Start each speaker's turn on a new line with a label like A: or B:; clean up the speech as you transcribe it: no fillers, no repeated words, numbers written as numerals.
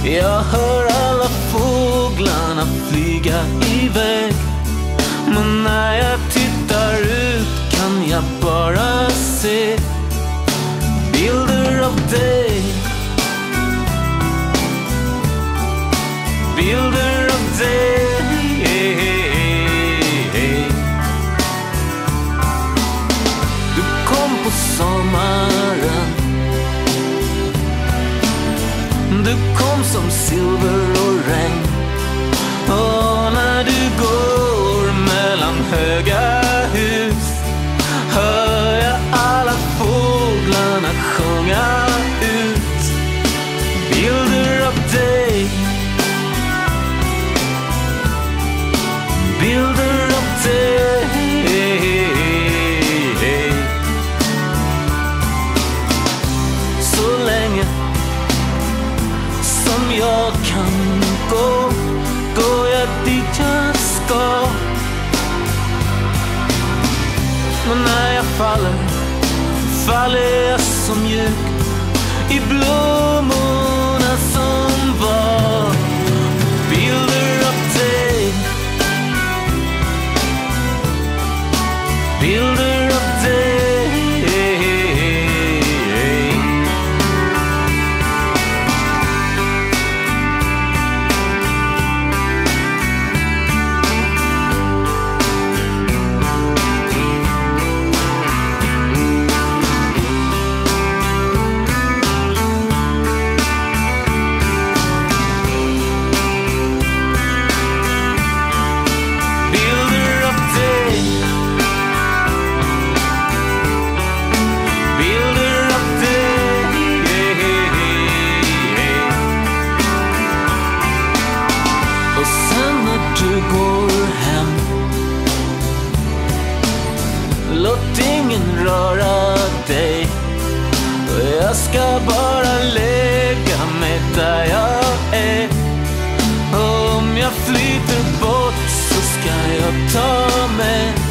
A: Jag hör alla fåglarna flyga iväg, men när jag tittar ut kan jag bara se bilder av dig. Bilder av dig. Du kom på sommaren. Du kom som silver och regn. Och när du går mellan höga hus hör jag alla fåglarna sjunga ut bilder av dig. Bilder av dig. Så länge som jag kan gå, går jag dit jag ska. Men när jag faller, faller jag som mjuk i blommorna som var bilder av dig. Bilder av dig. Låt ingen röra dig. Jag ska bara lägga mig där jag är. Om jag flyter bort så ska jag ta mig